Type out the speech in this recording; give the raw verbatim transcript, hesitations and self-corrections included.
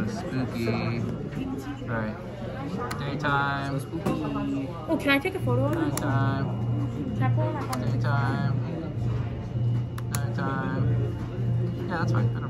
So spooky. Alright. Daytime. Oh, can I take a photo of it? Nighttime. Can I pull it up on the Daytime. Nighttime. Yeah, that's fine. I don't